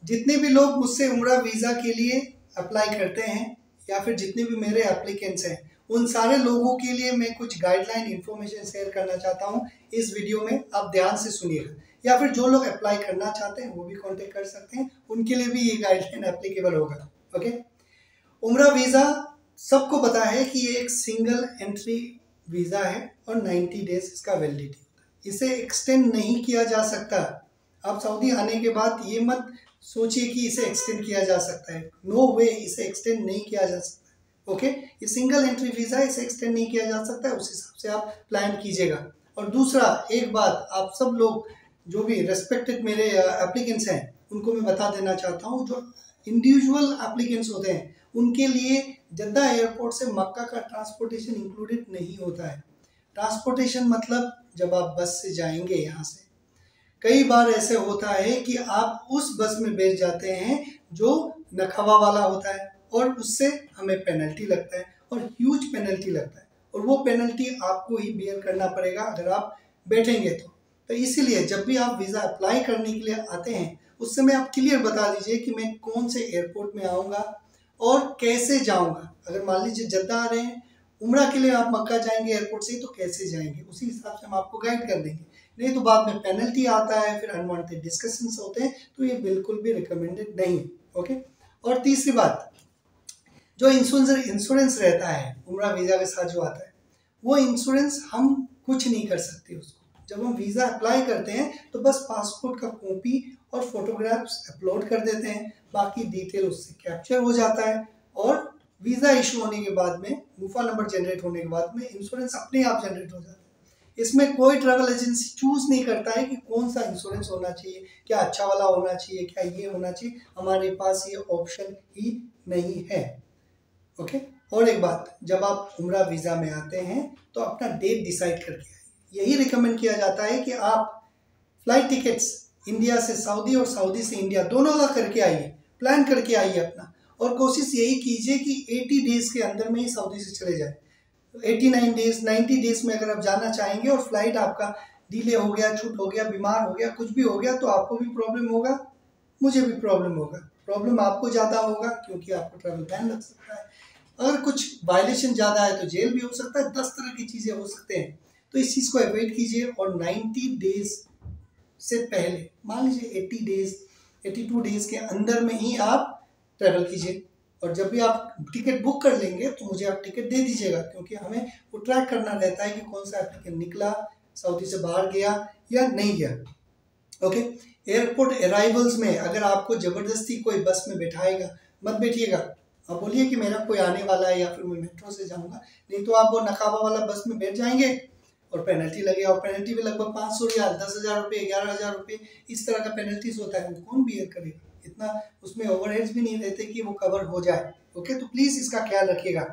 जितने भी लोग मुझसे उम्रा वीज़ा के लिए अप्लाई करते हैं या फिर जितने भी मेरे एप्लीकेंट्स हैं, उन सारे लोगों के लिए मैं कुछ गाइडलाइन इन्फॉर्मेशन शेयर करना चाहता हूं इस वीडियो में। आप ध्यान से सुनिएगा, या फिर जो लोग अप्लाई करना चाहते हैं वो भी कांटेक्ट कर सकते हैं, उनके लिए भी ये गाइडलाइन एप्लीकेबल होगा। ओके, उम्रा वीज़ा सबको पता है कि ये एक सिंगल एंट्री वीज़ा है और 90 डेज इसका वैलिडिटी होता है। इसे एक्सटेंड नहीं किया जा सकता। आप सऊदी आने के बाद ये मत सोचिए कि इसे एक्सटेंड किया जा सकता है। नो वे, इसे एक्सटेंड नहीं किया जा सकता। ओके, ये सिंगल एंट्री वीज़ा है, इसे एक्सटेंड नहीं किया जा सकता है। उस हिसाब से आप प्लान कीजिएगा। और दूसरा, एक बात आप सब लोग जो भी रेस्पेक्टेड मेरे एप्लीकेंट्स हैं उनको मैं बता देना चाहता हूँ, जो इंडिविजुअल एप्लीकेंट्स होते हैं उनके लिए जद्दा एयरपोर्ट से मक्का का ट्रांसपोर्टेशन इंक्लूडेड नहीं होता है। ट्रांसपोर्टेशन मतलब जब आप बस से जाएंगे यहाँ से, कई बार ऐसे होता है कि आप उस बस में बैठ जाते हैं जो नखवा वाला होता है और उससे हमें पेनल्टी लगता है और ह्यूज पेनल्टी लगता है, और वो पेनल्टी आपको ही बेयर करना पड़ेगा अगर आप बैठेंगे तो इसीलिए जब भी आप वीज़ा अप्लाई करने के लिए आते हैं उस समय आप क्लियर बता दीजिए कि मैं कौन से एयरपोर्ट में आऊँगा और कैसे जाऊँगा। अगर मान लीजिए जद्दा आ रहे हैं, उम्रा के लिए आप मक्का जाएंगे एयरपोर्ट से, तो कैसे जाएंगे उसी हिसाब से हम आपको गाइड कर देंगे। नहीं तो बाद में पेनल्टी आता है, फिर अनवांटेड डिस्कशंस होते हैं, तो ये बिल्कुल भी रिकमेंडेड नहीं है। ओके, और तीसरी बात, जो इंश्योरेंस रहता है उम्रा वीज़ा के साथ जो आता है, वो इंश्योरेंस हम कुछ नहीं कर सकते उसको। जब हम वीज़ा अप्लाई करते हैं तो बस पासपोर्ट का कॉपी और फोटोग्राफ्स अपलोड कर देते हैं, बाकी डिटेल उससे कैप्चर हो जाता है, और वीज़ा इशू होने के बाद में, मुफा नंबर जनरेट होने के बाद में इंश्योरेंस अपने आप जनरेट हो जाता है। इसमें कोई ट्रैवल एजेंसी चूज नहीं करता है कि कौन सा इंश्योरेंस होना चाहिए, क्या अच्छा वाला होना चाहिए, क्या ये होना चाहिए। हमारे पास ये ऑप्शन ही नहीं है। ओके, और एक बात, जब आप उम्रा वीज़ा में आते हैं तो अपना डेट डिसाइड करके आइए। यही रिकमेंड किया जाता है कि आप फ्लाइट टिकट्स इंडिया से सऊदी और सऊदी से इंडिया दोनों का करके आइए, प्लान करके आइए अपना, और कोशिश यही कीजिए कि 80 डेज के अंदर में ही सऊदी से चले जाए। 89 डेज 90 डेज में अगर आप जाना चाहेंगे और फ्लाइट आपका डिले हो गया, छूट हो गया, बीमार हो गया, कुछ भी हो गया, तो आपको भी प्रॉब्लम होगा, मुझे भी प्रॉब्लम होगा। प्रॉब्लम आपको ज़्यादा होगा क्योंकि आपको ट्रैवल बैन लग सकता है। अगर कुछ वायलेशन ज़्यादा है तो जेल भी हो सकता है, 10 तरह की चीज़ें हो सकते हैं। तो इस चीज़ को अवॉइड कीजिए, और 90 डेज से पहले, मान लीजिए 80 डेज 82 डेज के अंदर में ही आप ट्रैवल कीजिए। और जब भी आप टिकट बुक कर लेंगे तो मुझे आप टिकट दे दीजिएगा, क्योंकि हमें वो ट्रैक करना रहता है कि कौन सा एप्लीकेंट निकला, सऊदी से बाहर गया या नहीं गया। ओके, एयरपोर्ट अराइवल्स में अगर आपको ज़बरदस्ती कोई बस में बैठाएगा, मत बैठिएगा। आप बोलिए कि मेरा कोई आने वाला है या फिर मैं मेट्रो से जाऊंगा, नहीं तो आप वो नकाबा वाला बस में बैठ जाएंगे और पेनल्टी लगेगा। और पेनल्टी भी लगभग 500 रियाल, 10,000 रुपये, 11,000 रुपये, इस तरह का पेनल्टीज होता है। वो कौन बियर करेगा? इतना उसमें ओवरहेड्स भी नहीं रहते कि वो कवर हो जाए। ओके, तो प्लीज़ इसका ख्याल रखिएगा।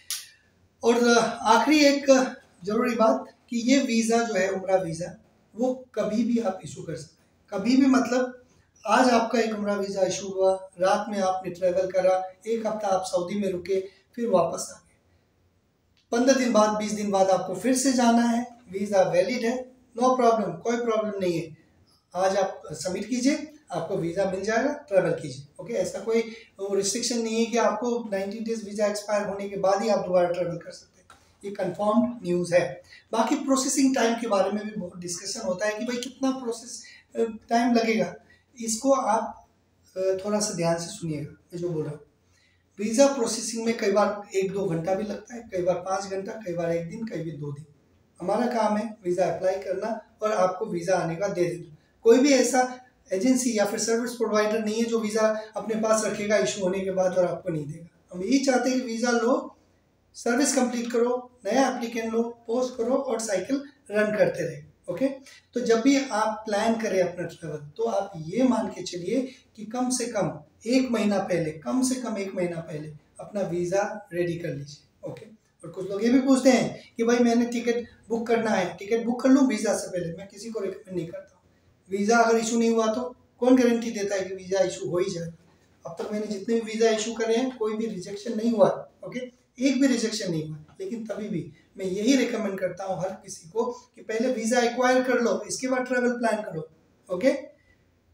और आखिरी एक ज़रूरी बात कि ये वीज़ा जो है उम्रा वीज़ा, वो कभी भी आप इशू कर सकते हैं। कभी भी मतलब आज आपका एक उम्रा वीज़ा इशू हुआ, रात में आपने ट्रैवल करा, एक हफ्ता आप सऊदी में रुके, फिर वापस आ गए, 15 दिन बाद 20 दिन बाद आपको फिर से जाना है, वीज़ा वैलिड है, नो प्रॉब्लम, कोई प्रॉब्लम नहीं है। आज आप सबमिट कीजिए, आपको वीज़ा मिल जाएगा, ट्रैवल कीजिए। ओके, ऐसा कोई रिस्ट्रिक्शन नहीं है कि आपको 90 डेज वीज़ा एक्सपायर होने के बाद ही आप दोबारा ट्रैवल कर सकते हैं। ये कंफर्म्ड न्यूज़ है। बाकी प्रोसेसिंग टाइम के बारे में भी बहुत डिस्कशन होता है कि भाई कितना प्रोसेस टाइम लगेगा। इसको आप थोड़ा सा ध्यान से सुनिएगा, मैं जो बोल रहा हूँ। वीज़ा प्रोसेसिंग में कई बार 1-2 घंटा भी लगता है, कई बार 5 घंटा, कई बार 1 दिन, कई बार 2 दिन। हमारा काम है वीज़ा अप्लाई करना और आपको वीज़ा आने का दे देना। कोई भी ऐसा एजेंसी या फिर सर्विस प्रोवाइडर नहीं है जो वीज़ा अपने पास रखेगा इशू होने के बाद और आपको नहीं देगा। हम यही चाहते हैं कि वीज़ा लो, सर्विस कंप्लीट करो, नया एप्लीकेंट लो, पोस्ट करो और साइकिल रन करते रहे। ओके, तो जब भी आप प्लान करें अपना ट्रैवल, तो आप ये मान के चलिए कि कम से कम 1 महीना पहले, कम से कम 1 महीना पहले अपना वीज़ा रेडी कर लीजिए। ओके, और कुछ लोग ये भी पूछते हैं कि भाई मैंने टिकट बुक करना है, टिकट बुक कर लूँ वीज़ा से पहले। मैं किसी को रिकमेंड नहीं करता हूँ। वीज़ा अगर इशू नहीं हुआ तो कौन गारंटी देता है कि वीज़ा इशू हो ही जाए। अब तक मैंने जितने भी वीज़ा इशू करे हैं, कोई भी रिजेक्शन नहीं हुआ। ओके, एक भी रिजेक्शन नहीं हुआ। लेकिन तभी भी मैं यही रिकमेंड करता हूँ हर किसी को कि पहले वीज़ा एक्वायर कर लो, इसके बाद ट्रैवल प्लान करो। ओके,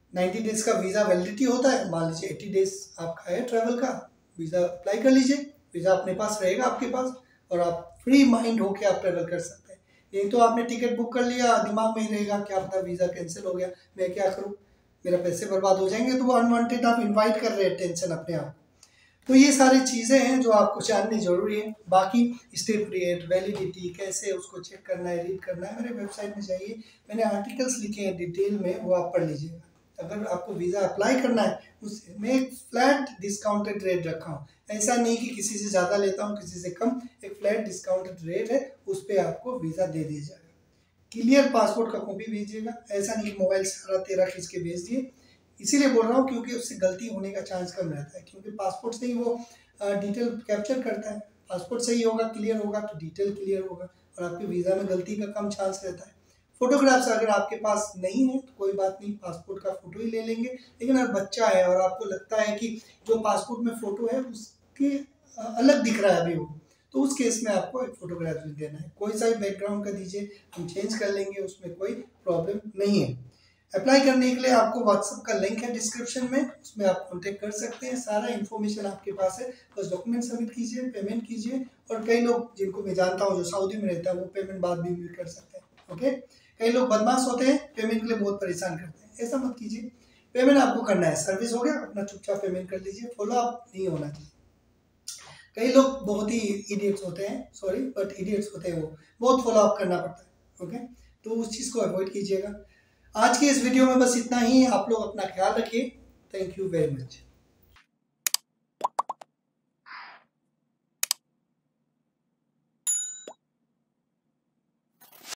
90 डेज का वीज़ा वैलिडिटी होता है। मान लीजिए 80 डेज आपका है ट्रैवल का, वीज़ा अप्लाई कर लीजिए, वीज़ा अपने पास रहेगा आपके पास और आप फ्री माइंड होके आप ट्रैवल कर सकते हैं। नहीं तो आपने टिकट बुक कर लिया, दिमाग में ही रहेगा क्या पता वीज़ा कैंसिल हो गया, मैं क्या करूँ, मेरा पैसे बर्बाद हो जाएंगे। तो वो अनवांटेड आप इन्वाइट कर रहे हैं टेंशन अपने आप। तो ये सारी चीज़ें हैं जो आपको जाननी जरूरी है। बाकी स्टे पीरियड, वैलिडिटी कैसे उसको चेक करना है, रीड करना है, मेरे वेबसाइट में जाइए, मैंने आर्टिकल्स लिखे हैं डिटेल में, वो आप पढ़ लीजिएगा। अगर आपको वीज़ा अप्लाई करना है उसमें एक फ्लैट डिस्काउंटेड रेट रखा हूँ, ऐसा नहीं कि किसी से ज़्यादा लेता हूँ किसी से कम, एक फ्लैट डिस्काउंटेड रेट है, उस पर आपको वीज़ा दे दिया जाएगा। क्लियर पासपोर्ट का कॉपी भेजिएगा, ऐसा नहीं मोबाइल से 12-13 खींच के भेज दिए। इसीलिए बोल रहा हूँ क्योंकि उससे गलती होने का चांस कम रहता है, क्योंकि पासपोर्ट से ही वो डिटेल कैप्चर करता है। पासपोर्ट सही होगा, क्लियर होगा तो डिटेल क्लियर होगा और आपके वीज़ा में गलती का कम चांस रहता है। फोटोग्राफ्स अगर आपके पास नहीं है तो कोई बात नहीं, पासपोर्ट का फोटो ही ले लेंगे। लेकिन अगर बच्चा है और आपको लगता है कि जो पासपोर्ट में फ़ोटो है उसके अलग दिख रहा है अभी वो, तो उस केस में आपको एक फोटोग्राफ भी देना है। कोई सा भी बैकग्राउंड का दीजिए, हम चेंज कर लेंगे, उसमें कोई प्रॉब्लम नहीं है। अप्लाई करने के लिए आपको व्हाट्सएप का लिंक है डिस्क्रिप्शन में, उसमें आप कांटेक्ट कर सकते हैं, सारा इन्फॉर्मेशन आपके पास है। बस डॉक्यूमेंट सबमिट कीजिए, पेमेंट कीजिए। और कई लोग जिनको मैं जानता हूँ जो सऊदी में रहता है वो पेमेंट बाद भी कर सकते हैं। ओके, कई लोग बदमाश होते हैं, पेमेंट के लिए बहुत परेशान करते हैं, ऐसा मत कीजिए। पेमेंट आपको करना है, सर्विस हो गया अपना चुपचाप पेमेंट कर लीजिए, फॉलो अप नहीं होना चाहिए। कई लोग बहुत ही इडियट्स होते हैं, सॉरी बट इडियट्स होते हैं, वो बहुत फॉलो अप करना पड़ता है। ओके, तो उस चीज़ को अवॉइड कीजिएगा। आज के इस वीडियो में बस इतना ही। आप लोग अपना ख्याल रखिए। Thank you very much.